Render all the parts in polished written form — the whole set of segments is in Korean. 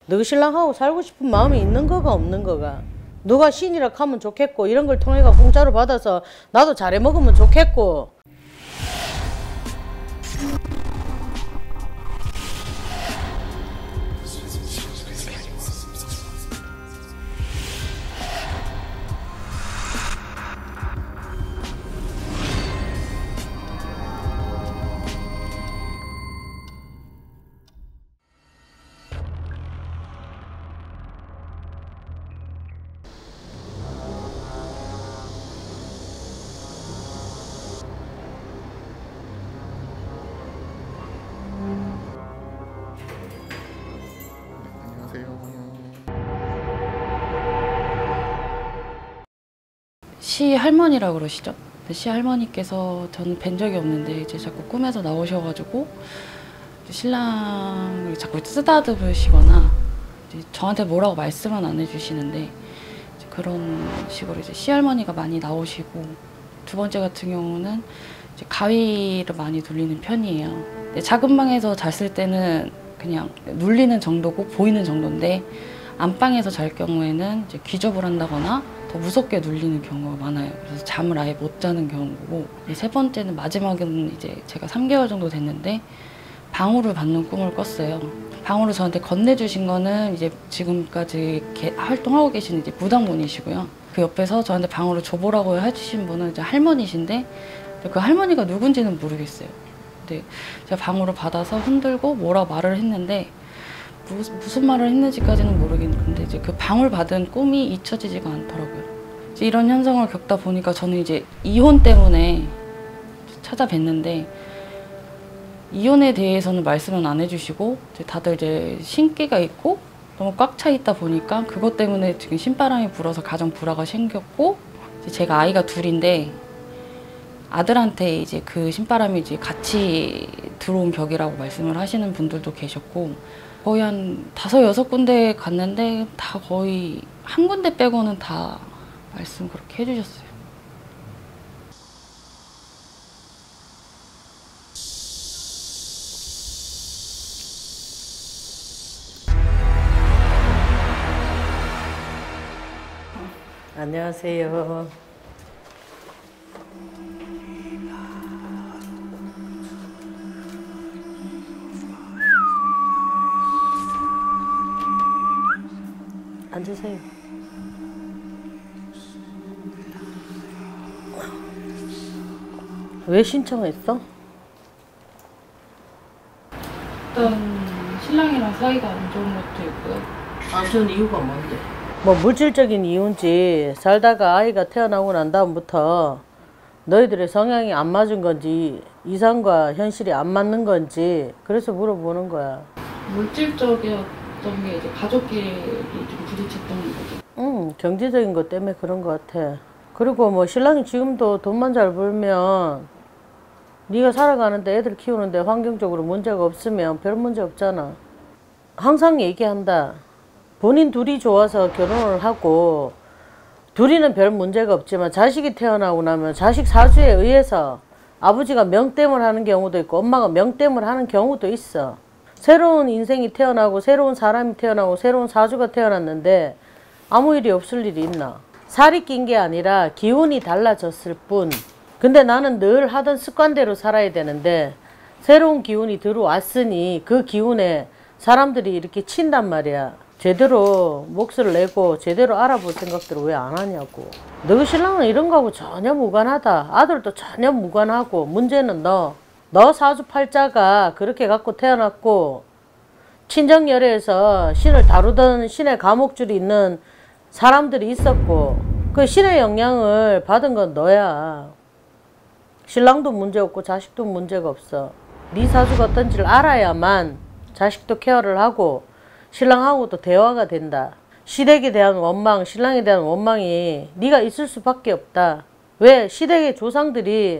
너 신랑하고 살고 싶은 마음이 있는 거가 없는 거가. 너가 신이라 하면 좋겠고 이런 걸 통해가 공짜로 받아서 나도 잘해 먹으면 좋겠고. 시할머니라고 그러시죠? 시할머니께서 저는 뵌 적이 없는데 이제 자꾸 꿈에서 나오셔가지고 신랑을 자꾸 쓰다듬으시거나 저한테 뭐라고 말씀은 안 해주시는데 그런 식으로 이제 시할머니가 많이 나오시고, 두 번째 같은 경우는 이제 가위를 많이 눌리는 편이에요. 근데 작은 방에서 잤을 때는 그냥 눌리는 정도고 보이는 정도인데 안방에서 잘 경우에는 이제 귀접을 한다거나 더 무섭게 눌리는 경우가 많아요. 그래서 잠을 아예 못 자는 경우고, 세 번째는 마지막에는 이제 제가 3개월 정도 됐는데 방울을 받는 꿈을 꿨어요. 방울을 저한테 건네주신 거는 이제 지금까지 활동하고 계신 이제 무당분이시고요. 그 옆에서 저한테 방울을 줘보라고 해주신 분은 이제 할머니신데 그 할머니가 누군지는 모르겠어요. 근데 제가 방울을 받아서 흔들고 뭐라 말을 했는데 무슨 말을 했는지까지는 모르겠는데 이제 그 방울 받은 꿈이 잊혀지지가 않더라고요. 이제 이런 현상을 겪다 보니까 저는 이제 이혼 때문에 찾아뵀는데 이혼에 대해서는 말씀은 안 해주시고 다들 이제 신기가 있고 너무 꽉 차 있다 보니까 그것 때문에 지금 신바람이 불어서 가정 불화가 생겼고, 제가 아이가 둘인데 아들한테 이제 그 신바람이 이제 같이 들어온 격이라고 말씀을 하시는 분들도 계셨고, 거의 한 5, 6군데 갔는데 다 거의 한 군데 빼고는 다 말씀 그렇게 해주셨어요. 안녕하세요. 앉으세요. 왜 신청했어? 일단 신랑이랑 사이가 안 좋은 것도 있고요. 안 좋은 이유가 뭔데? 뭐 물질적인 이유인지, 살다가 아이가 태어나고 난 다음부터 너희들의 성향이 안 맞은 건지, 이상과 현실이 안 맞는 건지, 그래서 물어보는 거야. 물질적이었던 게 이제 가족끼리 좀 부딪혔던 거죠. 경제적인 것 때문에 그런 것 같아. 그리고 뭐 신랑이 지금도 돈만 잘 벌면, 네가 살아가는데 애들 키우는데 환경적으로 문제가 없으면 별 문제 없잖아. 항상 얘기한다. 본인 둘이 좋아서 결혼을 하고 둘이는 별 문제가 없지만 자식이 태어나고 나면 자식 사주에 의해서 아버지가 명땜을 하는 경우도 있고 엄마가 명땜을 하는 경우도 있어. 새로운 인생이 태어나고 새로운 사람이 태어나고 새로운 사주가 태어났는데 아무 일이 없을 일이 있나? 살이 낀 게 아니라 기운이 달라졌을 뿐. 근데 나는 늘 하던 습관대로 살아야 되는데 새로운 기운이 들어왔으니 그 기운에 사람들이 이렇게 친단 말이야. 제대로 몫을 내고 제대로 알아볼 생각들을 왜 안 하냐고. 너 신랑은 이런 거하고 전혀 무관하다. 아들도 전혀 무관하고, 문제는 너 사주팔자가 그렇게 갖고 태어났고 친정열애에서 신을 다루던 신의 감옥줄이 있는 사람들이 있었고 그 신의 영향을 받은 건 너야. 신랑도 문제 없고 자식도 문제가 없어. 네 사주가 어떤지를 알아야만 자식도 케어를 하고 신랑하고도 대화가 된다. 시댁에 대한 원망, 신랑에 대한 원망이 네가 있을 수밖에 없다. 왜? 시댁의 조상들이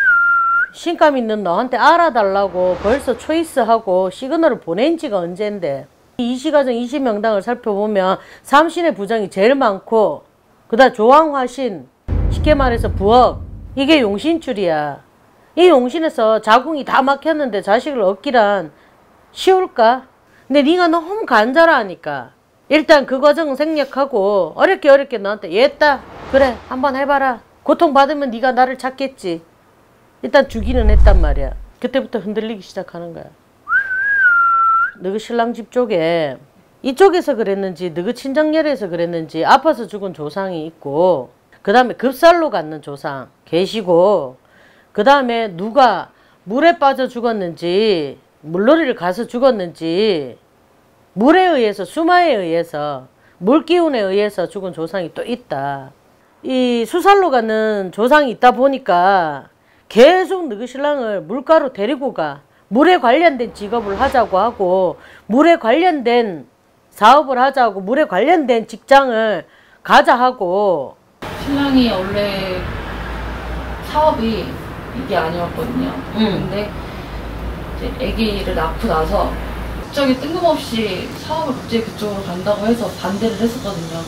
신감 있는 너한테 알아달라고 벌써 초이스하고 시그널을 보낸 지가 언젠데. 이시가정 20명당을 살펴보면 삼신의 부정이 제일 많고 그 다음 조왕화신, 쉽게 말해서 부엌, 이게 용신줄이야. 이 용신에서 자궁이 다 막혔는데 자식을 얻기란 쉬울까? 근데 네가 너무 간절하니까 일단 그 과정은 생략하고 어렵게 너한테 얘다 그래 한번 해봐라. 고통받으면 네가 나를 찾겠지. 일단 주기는 했단 말이야. 그때부터 흔들리기 시작하는 거야. 너희 신랑 집 쪽에 이쪽에서 그랬는지 너희 친정열에서 그랬는지 아파서 죽은 조상이 있고 그 다음에 급살로 갔는 조상 계시고 그 다음에 누가 물에 빠져 죽었는지 물놀이를 가서 죽었는지 물에 의해서 수마에 의해서 물기운에 의해서 죽은 조상이 또 있다. 이 수살로 가는 조상이 있다 보니까 계속 너희 신랑을 물가로 데리고 가. 물에 관련된 직업을 하자고 하고 물에 관련된 사업을 하자고 물에 관련된 직장을 가자 하고. 신랑이 원래 사업이 이게 아니었거든요. 근데 이제 아기를 낳고 나서 갑자기 뜬금없이 사업을 갑자기 그쪽으로 간다고 해서 반대를 했었거든요.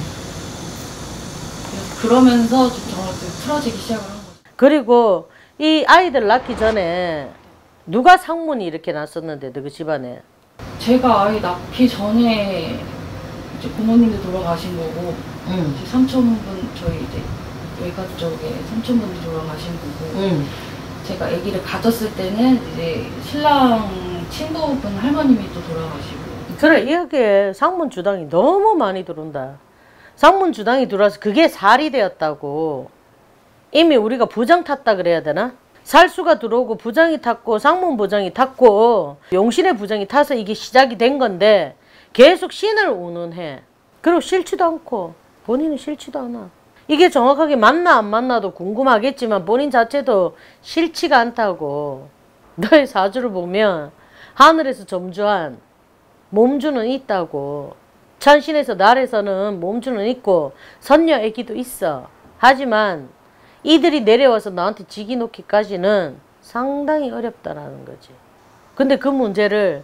그러면서 좀 저한테 틀어지기 시작을 한 거죠. 그리고 이 아이들 낳기 전에 누가 상문이 이렇게 났었는데 너희 집안에? 제가 아이 낳기 전에 이제 부모님도 돌아가신 거고 이제 삼촌분 저희 이제 외가 쪽에 삼촌분이 돌아가신 거고 제가 아기를 가졌을 때는 이제 신랑 친구분 할머님이 또 돌아가시고. 그래 여기에 상문 주당이 너무 많이 들어온다. 상문 주당이 들어와서 그게 살이 되었다고. 이미 우리가 부정 탔다 그래야 되나? 살수가 들어오고 부정이 탔고 상문 부정이 탔고 용신의 부정이 타서 이게 시작이 된 건데 계속 신을 운운해. 그리고 싫지도 않고 본인은 싫지도 않아. 이게 정확하게 맞나 안 맞나도 궁금하겠지만 본인 자체도 싫지가 않다고. 너의 사주를 보면 하늘에서 점주한 몸주는 있다고. 천신에서 날에서는 몸주는 있고 선녀 애기도 있어. 하지만 이들이 내려와서 나한테 지기 놓기까지는 상당히 어렵다라는 거지. 근데 그 문제를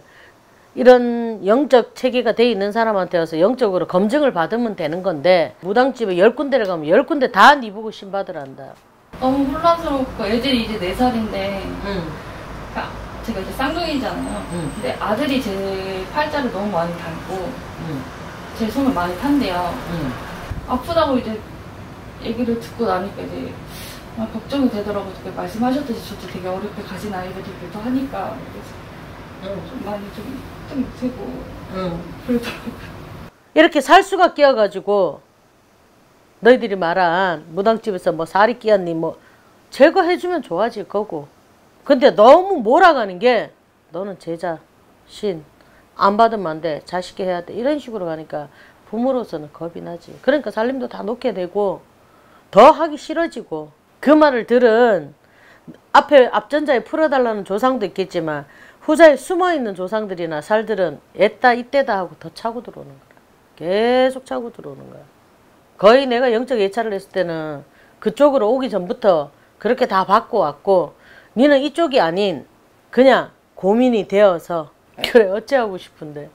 이런 영적 체계가 돼 있는 사람한테 와서 영적으로 검증을 받으면 되는 건데 무당집에 10군데를 가면 10군데 다 네 보고 신받으란다. 너무 혼란스럽고 애들이 이제 4살인데 제가 이제 쌍둥이잖아요. 근데 아들이 제 팔자를 너무 많이 닮고 제 손을 많이 탄대요. 아프다고 이제 얘기를 듣고 나니까 이제 걱정이 되더라고요. 말씀하셨듯이 저도 되게 어렵게 가진 아이들이기도 하니까 좀 많이 좀 되고 그러더라고요. 이렇게 살수가 끼어가지고 너희들이 말한 무당집에서 뭐 살이 끼었니 뭐 제거해주면 좋아질 거고. 근데 너무 몰아가는 게 너는 제자, 신, 안 받으면 안 돼, 자식이 해야 돼 이런 식으로 가니까 부모로서는 겁이 나지. 그러니까 살림도 다 놓게 되고 더 하기 싫어지고. 그 말을 들은 앞에 앞전자에 풀어달라는 조상도 있겠지만 후자에 숨어있는 조상들이나 살들은 애따 이때다 하고 더 차고 들어오는 거야. 계속 차고 들어오는 거야. 거의 내가 영적 예찰을 했을 때는 그쪽으로 오기 전부터 그렇게 다 받고 왔고 니는 이쪽이 아닌 그냥 고민이 되어서 그래 어찌하고 싶은데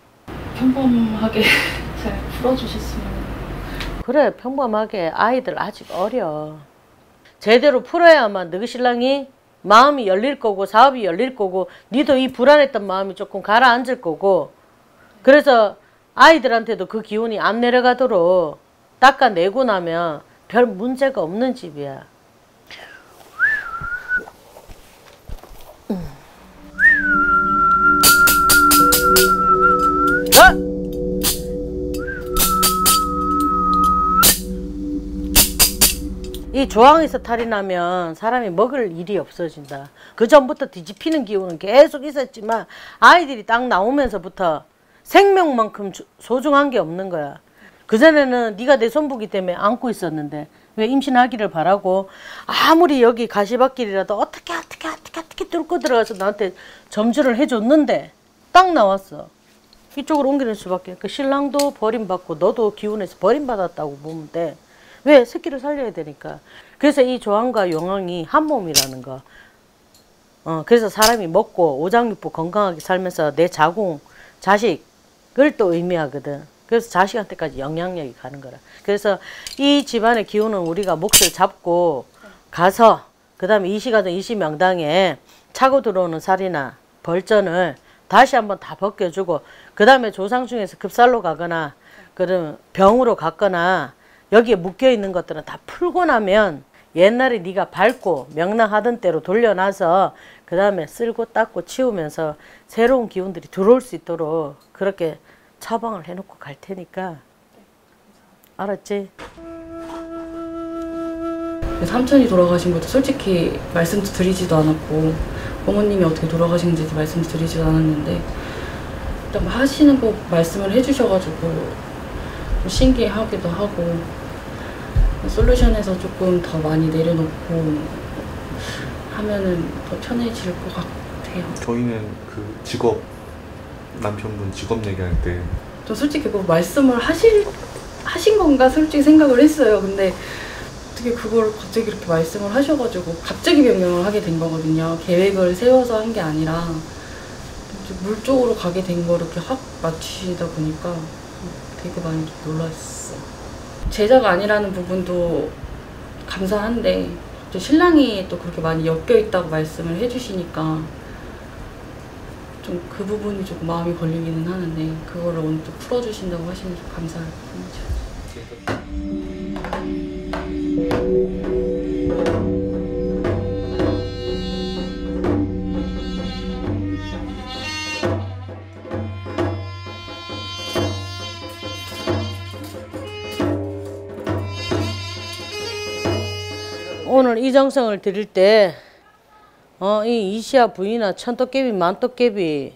평범하게 잘 풀어주셨으면. 그래 평범하게. 아이들 아직 어려. 제대로 풀어야만 너희 신랑이 마음이 열릴 거고 사업이 열릴 거고 니도 이 불안했던 마음이 조금 가라앉을 거고. 그래서 아이들한테도 그 기운이 안 내려가도록 닦아내고 나면 별 문제가 없는 집이야. 이 조항에서 탈이 나면 사람이 먹을 일이 없어진다. 그 전부터 뒤집히는 기운은 계속 있었지만 아이들이 딱 나오면서부터 생명만큼 소중한 게 없는 거야. 그전에는 네가 내 손부기 때문에 안고 있었는데 왜 임신하기를 바라고 아무리 여기 가시밭길이라도 어떻게 뚫고 들어가서 나한테 점주를 해줬는데 딱 나왔어. 이쪽으로 옮기는 수밖에. 그 신랑도 버림받고 너도 기운에서 버림받았다고 보면 돼. 왜? 새끼를 살려야 되니까. 그래서 이 조항과 용왕이 한 몸이라는 거. 그래서 사람이 먹고 오장육부 건강하게 살면서 내 자궁, 자식을 또 의미하거든. 그래서 자식한테까지 영향력이 가는 거라. 그래서 이 집안의 기운은 우리가 몫을 잡고 가서 그 다음에 이시가정 이시명당에 차고 들어오는 살이나 벌전을 다시 한번 다 벗겨주고 그 다음에 조상 중에서 급살로 가거나 그럼 병으로 갔거나 여기에 묶여있는 것들은 다 풀고 나면 옛날에 네가 밟고 명랑하던 때로 돌려놔서 그 다음에 쓸고 닦고 치우면서 새로운 기운들이 들어올 수 있도록 그렇게 처방을 해놓고 갈 테니까 알았지? 삼촌이 돌아가신 것도 솔직히 말씀도 드리지도 않았고 어머님이 어떻게 돌아가신지 말씀도 드리지도 않았는데 일단 하시는 거 말씀을 해주셔가지고 좀 신기하기도 하고 솔루션에서 조금 더 많이 내려놓고 하면은 더 편해질 것 같아요. 저희는 그 직업, 남편분 직업 얘기할 때 저 솔직히 뭐 말씀을 하신 건가 솔직히 생각을 했어요. 근데 어떻게 그걸 갑자기 이렇게 말씀을 하셔가지고 갑자기 변경을 하게 된 거거든요. 계획을 세워서 한 게 아니라 물 쪽으로 가게 된 거 이렇게 확 맞추시다 보니까 되게 많이 놀랐어요. 제자가 아니라는 부분도 감사한데 또 신랑이 또 그렇게 많이 엮여 있다고 말씀을 해주시니까 좀 그 부분이 조금 마음이 걸리기는 하는데 그거를 오늘 또 풀어주신다고 하시면 좀 감사할 뿐이죠. 오늘 이정성을 드릴 때 이 이시아 부인아 천도깨비 만도깨비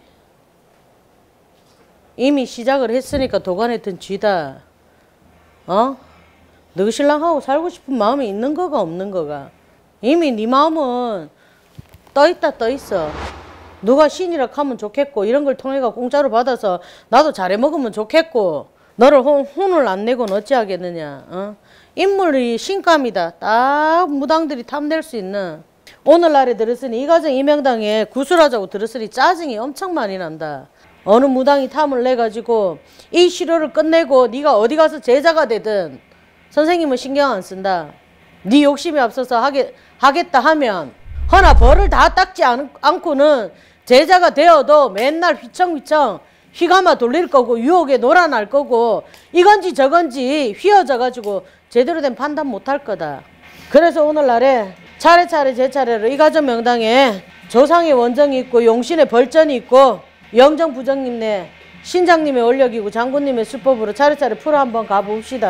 이미 시작을 했으니까 도관에 든 쥐다. 너 신랑하고 살고 싶은 마음이 있는 거가 없는 거가. 이미 네 마음은 떠있다 떠있어. 누가 신이라 하면 좋겠고 이런 걸 통해가 공짜로 받아서 나도 잘해 먹으면 좋겠고 너를 혼을 안 내고는 어찌하겠느냐. 인물이 신감이다. 딱 무당들이 탐낼 수 있는. 오늘날에 들었으니 이 가정 이명당에 구술하자고 들었으니 짜증이 엄청 많이 난다. 어느 무당이 탐을 내가지고 이 시료를 끝내고 네가 어디 가서 제자가 되든 선생님은 신경 안 쓴다. 네 욕심이 앞서서 하겠다 하면 허나 벌을 다 닦지 않고는 제자가 되어도 맨날 휘청휘청 휘감아 돌릴 거고 유혹에 놀아날 거고 이건지 저건지 휘어져가지고 제대로 된 판단 못할 거다. 그래서 오늘날에 차례차례 제 차례로 이 가정 명당에 조상의 원정이 있고 용신의 벌전이 있고 영정 부정님네 신장님의 원력이고 장군님의 수법으로 차례차례 풀어 한번 가봅시다.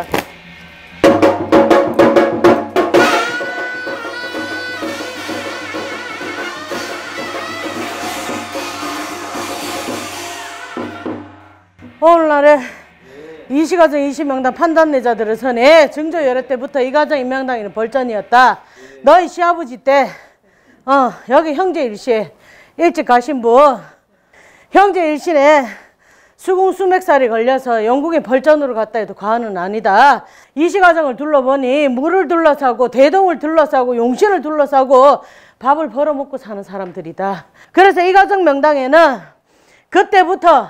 오늘날에 이시가정 이시명당 판단내자들을 선에 증조열애 때부터 이 가정 임명당에는 벌전이었다. 너희 시아버지 때 여기 형제 일시에 일찍 가신 분 형제 일신에 수궁수맥살이 걸려서 영국의 벌전으로 갔다 해도 과언은 아니다. 이시가정을 둘러보니 물을 둘러싸고 대동을 둘러싸고 용신을 둘러싸고 밥을 벌어먹고 사는 사람들이다. 그래서 이 가정 명당에는 그때부터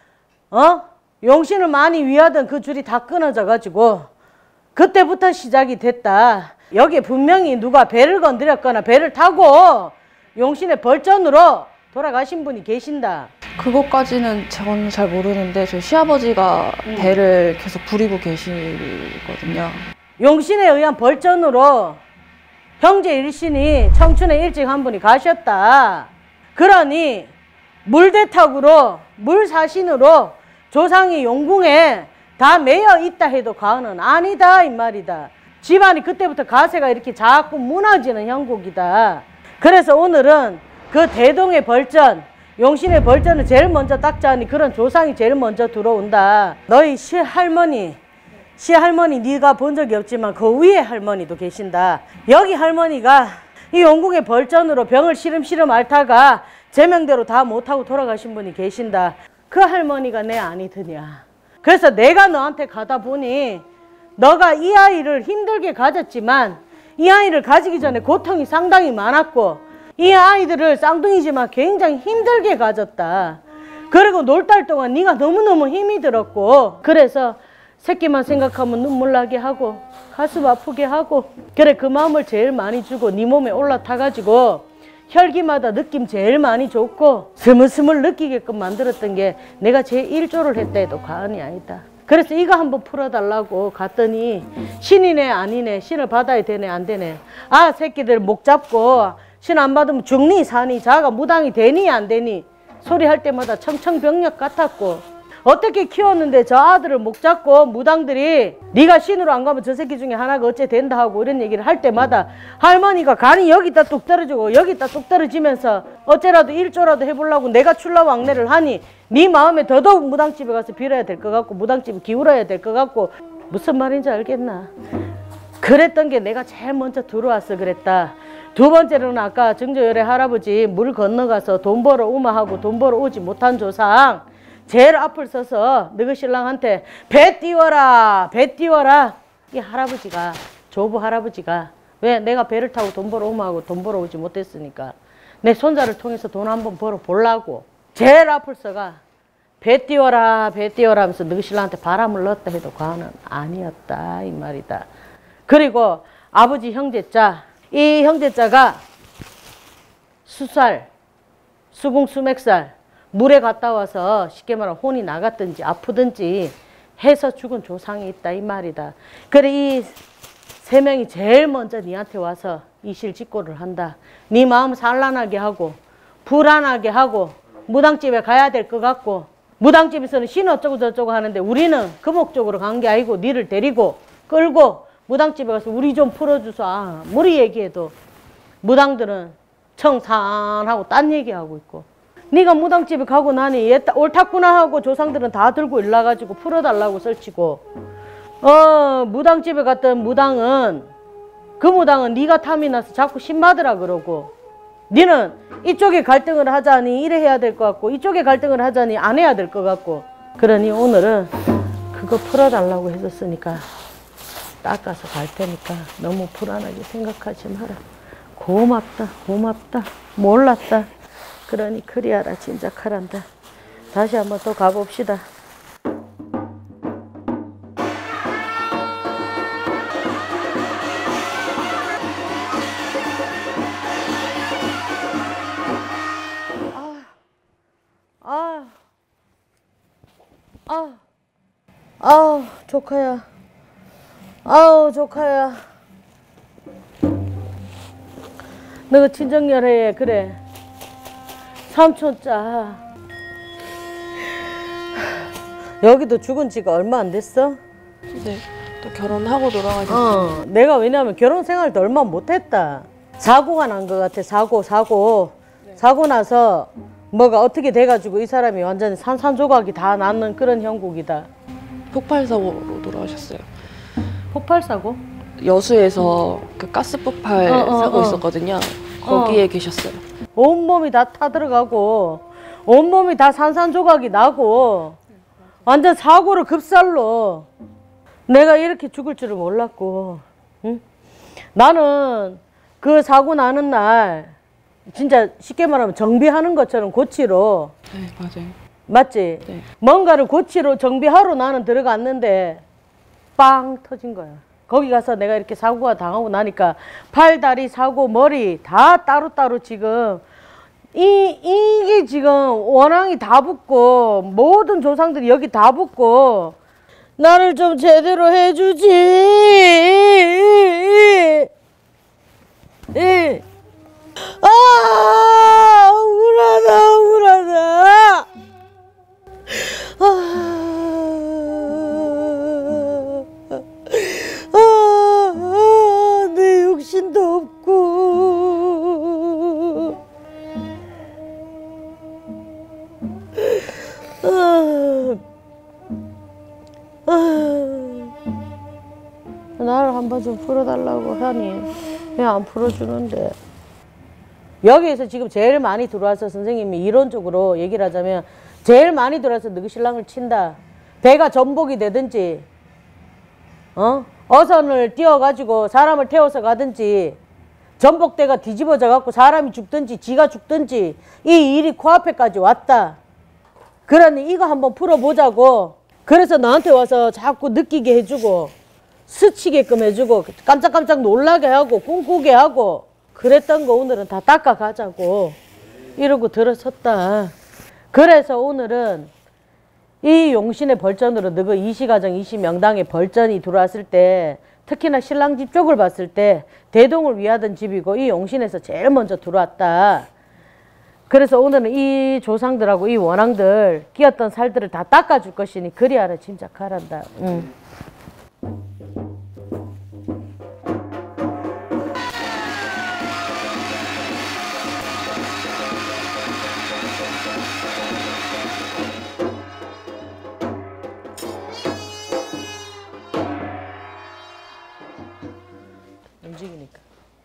용신을 많이 위하던 그 줄이 다 끊어져 가지고 그때부터 시작이 됐다. 여기에 분명히 누가 배를 건드렸거나 배를 타고 용신의 벌전으로 돌아가신 분이 계신다. 그것까지는 저는 잘 모르는데 저희 시아버지가 배를 계속 부리고 계시거든요. 용신에 의한 벌전으로 형제 일신이 청춘에 일찍 한 분이 가셨다. 그러니 물대탁으로 물사신으로 조상이 용궁에 다 매여 있다 해도 과언은 아니다 이 말이다. 집안이 그때부터 가세가 이렇게 자꾸 무너지는 형국이다. 그래서 오늘은 그 대동의 벌전, 용신의 벌전을 제일 먼저 닦자니 그런 조상이 제일 먼저 들어온다. 너희 시할머니 네가 본 적이 없지만 그 위에 할머니도 계신다. 여기 할머니가 이 용궁의 벌전으로 병을 시름시름 앓다가 제명대로 다 못하고 돌아가신 분이 계신다. 그 할머니가 내 아니 드냐. 그래서 내가 너한테 가다 보니 너가 이 아이를 힘들게 가졌지만 이 아이를 가지기 전에 고통이 상당히 많았고 이 아이들을 쌍둥이지만 굉장히 힘들게 가졌다. 그리고 놀달 동안 네가 너무너무 힘이 들었고 그래서 새끼만 생각하면 눈물 나게 하고 가슴 아프게 하고 그래 그 마음을 제일 많이 주고 네 몸에 올라타가지고 혈기마다 느낌 제일 많이 좋고 스물스물 느끼게끔 만들었던 게 내가 제1조를 했다 해도 과언이 아니다. 그래서 이거 한번 풀어달라고 갔더니 신이네 아니네, 신을 받아야 되네 안 되네, 아 새끼들 목 잡고 신 안 받으면 죽니 사니, 자가 무당이 되니 안 되니 소리 할 때마다 청청병력 같았고, 어떻게 키웠는데 저 아들을 목 잡고 무당들이 네가 신으로 안 가면 저 새끼 중에 하나가 어째 된다 하고 이런 얘기를 할 때마다 할머니가 간이 여기다 뚝 떨어지고 여기다 뚝 떨어지면서 어째라도 1조라도 해보려고 내가 출라왕래를 하니 네 마음에 더더욱 무당집에 가서 빌어야 될 것 같고 무당집에 기울어야 될 것 같고, 무슨 말인지 알겠나? 그랬던 게 내가 제일 먼저 들어와서 그랬다. 두 번째로는 아까 정조열의 할아버지 물 건너가서 돈 벌어 오마 하고 돈 벌어 오지 못한 조상 제일 앞을 서서 너희 신랑한테 배 띄워라 배 띄워라, 이 할아버지가, 조부 할아버지가 왜 내가 배를 타고 돈 벌어 오마 하고 돈 벌어 오지 못했으니까 내 손자를 통해서 돈 한번 벌어 보려고 제일 앞을 서가 배 띄워라 배 띄워라 하면서 너희 신랑한테 바람을 넣었다 해도 과언은 아니었다 이 말이다. 그리고 아버지 형제자, 이 형제자가 수살, 수궁 수맥살 물에 갔다 와서 쉽게 말하면 혼이 나갔든지 아프든지 해서 죽은 조상이 있다 이 말이다. 그래 이 세 명이 제일 먼저 니한테 와서 이실직고를 한다. 네 마음 산란하게 하고 불안하게 하고 무당집에 가야 될 것 같고, 무당집에서는 신 어쩌고 저쩌고 하는데 우리는 그 목적으로 간 게 아니고 니를 데리고 끌고 무당집에 가서 우리 좀 풀어주소. 아무리 얘기해도 무당들은 청산하고 딴 얘기하고 있고, 네가 무당집에 가고 나니 얘 옳았구나 하고 조상들은 다 들고 일나가지고 풀어달라고 설치고, 무당집에 갔던 무당은 그 무당은 네가 탐이 나서 자꾸 신받으라 그러고, 니는 이쪽에 갈등을 하자니 이래 해야 될 것 같고 이쪽에 갈등을 하자니 안 해야 될 것 같고, 그러니 오늘은 그거 풀어달라고 했었으니까 닦아서 갈 테니까 너무 불안하게 생각하지 마라. 고맙다 고맙다 몰랐다. 그러니 그리하라 진작하란다. 다시 한번 또 가봅시다. 조카야. 아우 조카야. 너가 친정열애 그래. 삼촌자. 여기도 죽은 지가 얼마 안 됐어? 네, 또 결혼하고 돌아가셨어요. 내가 왜냐면 결혼 생활도 얼마 못했다. 사고가 난 것 같아. 사고 나서 뭐가 어떻게 돼가지고 이 사람이 완전히 산산조각이 다 나는 그런 형국이다. 폭발 사고로 돌아가셨어요. 폭발 사고? 여수에서 그 가스 폭발 사고 있었거든요. 거기에 계셨어요. 온몸이 다 타들어가고 온몸이 다 산산조각이 나고 완전 사고로 급살로. 내가 이렇게 죽을 줄을 몰랐고, 응? 나는 그 사고 나는 날 진짜 쉽게 말하면 정비하는 것처럼 고치러. 네, 맞아요. 맞지? 네. 뭔가를 고치러 정비하러 나는 들어갔는데 빵 터진 거야. 거기 가서 내가 이렇게 사고가 당하고 나니까 팔, 다리, 사고, 머리 다 따로따로 지금 이게 지금 원앙이 다 붙고 모든 조상들이 여기 다 붙고, 나를 좀 제대로 해주지. 억울하다 억울하다. 내 육신도 없고 나를 한번 좀 풀어달라고 하니 왜 안 풀어주는데. 여기에서 지금 제일 많이 들어와서 선생님이 이론적으로 얘기를 하자면 제일 많이 들어와서 너희 신랑을 친다. 배가 전복이 되든지 어선을 띄워가지고 사람을 태워서 가든지 전복대가 뒤집어져 갖고 사람이 죽든지 지가 죽든지 이 일이 코앞에까지 왔다. 그러니 이거 한번 풀어보자고. 그래서 나한테 와서 자꾸 느끼게 해주고 스치게끔 해주고 깜짝깜짝 놀라게 하고 꿈꾸게 하고 그랬던 거 오늘은 다 닦아가자고 이러고 들어섰다. 그래서 오늘은 이 용신의 벌전으로 너그 이시가정 이시명당의 벌전이 들어왔을 때 특히나 신랑 집 쪽을 봤을 때 대동을 위하던 집이고 이 용신에서 제일 먼저 들어왔다. 그래서 오늘은 이 조상들하고 이 원앙들 끼었던 살들을 다 닦아줄 것이니 그리하라 짐작하란다. 움직이니까.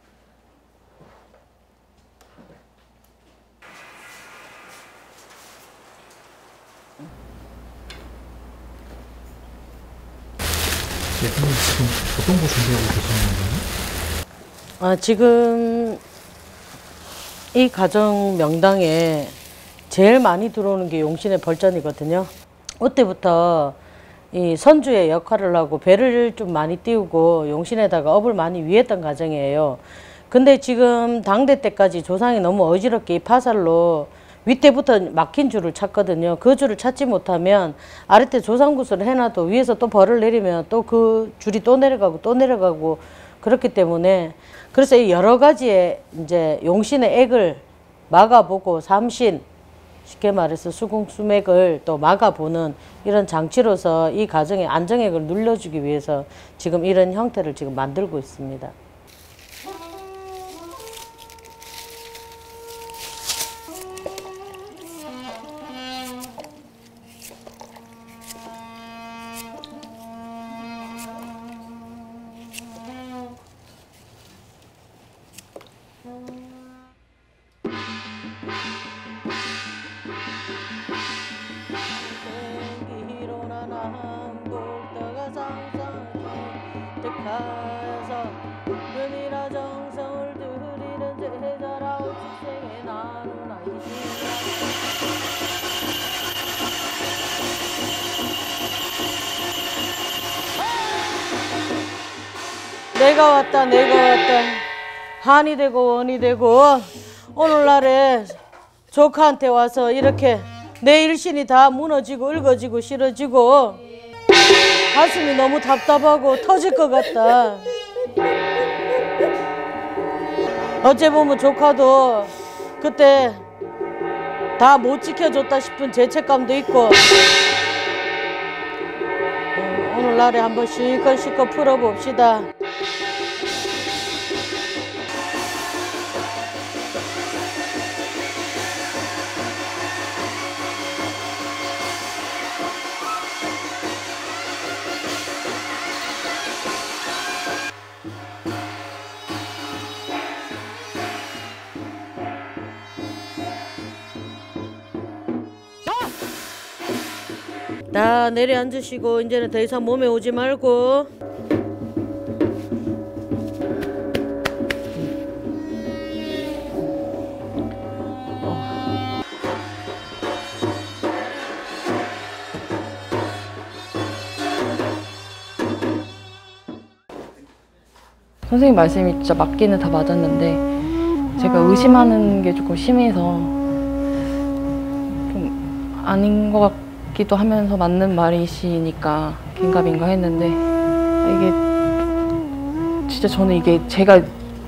예수님 지금 어떤 거 준비하고 계시는 건가요? 지금 이 가정 명당에 제일 많이 들어오는 게 용신의 벌전이거든요. 그때부터 이 선주의 역할을 하고 배를 좀 많이 띄우고 용신에다가 업을 많이 위했던 가정이에요. 근데 지금 당대 때까지 조상이 너무 어지럽게 이 파살로 윗대부터 막힌 줄을 찾거든요. 그 줄을 찾지 못하면 아랫대 조상구슬을 해놔도 위에서 또 벌을 내리면 또 그 줄이 또 내려가고 그렇기 때문에 그래서 이 여러 가지의 이제 용신의 액을 막아보고 삼신 쉽게 말해서 수궁수맥을 또 막아보는 이런 장치로서 이 가정의 안정액을 눌러주기 위해서 지금 이런 형태를 지금 만들고 있습니다. 내가 왔다 한이 되고 원이 되고 오늘날에 조카한테 와서 이렇게 내 일신이 다 무너지고 읊어지고 싫어지고 가슴이 너무 답답하고 터질 것 같다. 어째 보면 조카도 그때 다 못 지켜줬다 싶은 죄책감도 있고 오늘날에 한번 실컷 풀어봅시다. 다 내려앉으시고 이제는 더 이상 몸에 오지 말고 선생님 말씀이 진짜 맞기는 다 맞았는데 제가 의심하는 게 조금 심해서 좀 아닌 것 같기도 하면서 맞는 말이시니까 긴가민가 했는데 이게 진짜 저는 이게 제가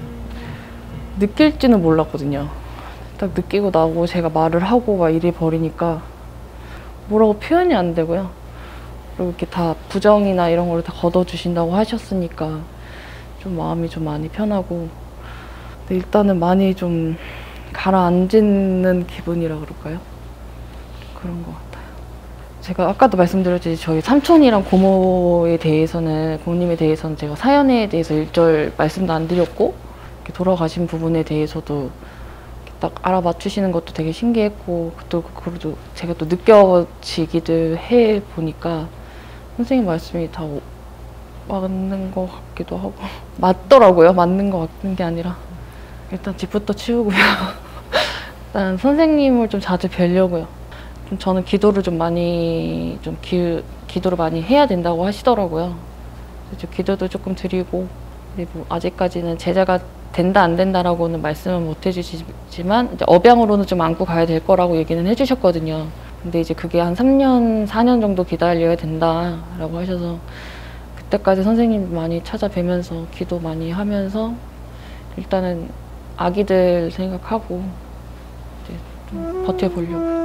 느낄지는 몰랐거든요. 딱 느끼고 나고 제가 말을 하고 막 이래 버리니까 뭐라고 표현이 안 되고요. 그리고 이렇게 다 부정이나 이런 걸 다 걷어주신다고 하셨으니까 좀 마음이 좀 많이 편하고 근데 일단은 많이 좀 가라앉는 기분이라 그럴까요? 그런 것 같아요. 제가 아까도 말씀드렸듯이 저희 삼촌이랑 고모에 대해서는 고모님에 대해서는 제가 사연에 대해서 일절 말씀도 안 드렸고 이렇게 돌아가신 부분에 대해서도 딱 알아봐 주시는 것도 되게 신기했고 또 그래도 제가 또 느껴지기도 해 보니까 선생님 말씀이 다 맞는 것 같기도 하고 맞더라고요. 맞는 것 같은 게 아니라 일단 집부터 치우고요. 일단 선생님을 좀 자주 뵈려고요. 좀 저는 기도를 좀 많이 기도를 많이 해야 된다고 하시더라고요. 그래서 기도도 조금 드리고 뭐 아직까지는 제자가 된다 안 된다라고는 말씀은 못 해주시지만 이제 업양으로는 좀 안고 가야 될 거라고 얘기는 해주셨거든요. 근데 이제 그게 한 3년, 4년 정도 기다려야 된다라고 하셔서 그때까지 선생님 많이 찾아뵈면서 기도 많이 하면서 일단은 아기들 생각하고 이제 좀 버텨보려고.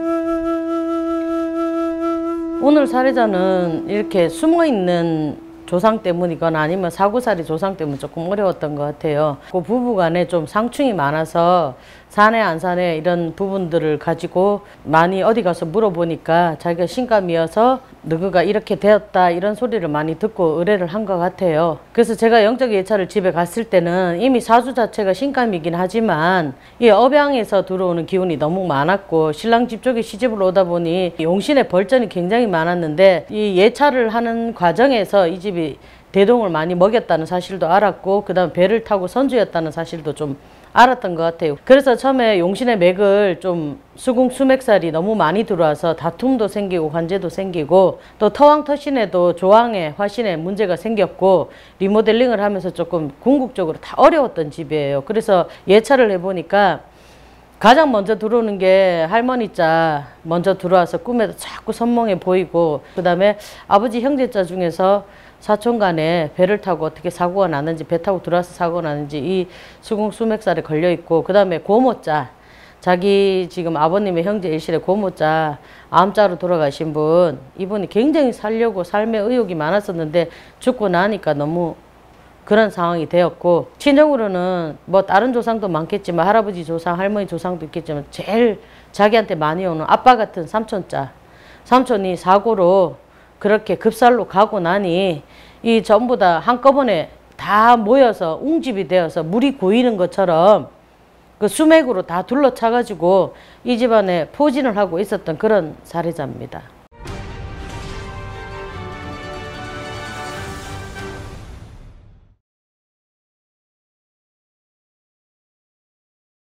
오늘 사례자는 이렇게 숨어있는 조상 때문이거나 아니면 사고살이 조상 때문에 조금 어려웠던 것 같아요. 그 부부간에 좀 상충이 많아서 사내 안 사내 이런 부분들을 가지고 많이 어디 가서 물어보니까 자기가 신감이어서 너그가 이렇게 되었다 이런 소리를 많이 듣고 의뢰를 한 것 같아요. 그래서 제가 영적 예찰을 집에 갔을 때는 이미 사주 자체가 신감이긴 하지만 이 업양에서 들어오는 기운이 너무 많았고 신랑 집 쪽에 시집을 오다 보니 용신의 벌전이 굉장히 많았는데 이 예찰을 하는 과정에서 이 집이 대동을 많이 먹였다는 사실도 알았고 그 다음 배를 타고 선주였다는 사실도 좀 알았던 것 같아요. 그래서 처음에 용신의 맥을 좀 수궁수맥살이 너무 많이 들어와서 다툼도 생기고 관제도 생기고 또 터왕터신에도 조항에 화신에 문제가 생겼고 리모델링을 하면서 조금 궁극적으로 다 어려웠던 집이에요. 그래서 예찰을 해보니까 가장 먼저 들어오는 게 할머니자 먼저 들어와서 꿈에도 자꾸 선몽해 보이고 그 다음에 아버지 형제자 중에서 사촌 간에 배를 타고 어떻게 사고가 났는지 배 타고 들어와서 사고가 났는지 이 수궁수맥살에 걸려 있고 그 다음에 고모자 자기 지금 아버님의 형제 일실의 고모자 암자로 돌아가신 분 이분이 굉장히 살려고 삶의 의욕이 많았었는데 죽고 나니까 너무 그런 상황이 되었고 친정으로는 뭐 다른 조상도 많겠지만 할아버지 조상 할머니 조상도 있겠지만 제일 자기한테 많이 오는 아빠 같은 삼촌자 삼촌이 사고로 그렇게 급살로 가고 나니 이 전부 다 한꺼번에 다 모여서 웅집이 되어서 물이 고이는 것처럼 그 수맥으로 다 둘러차 가지고 이 집안에 포진을 하고 있었던 그런 사례자입니다.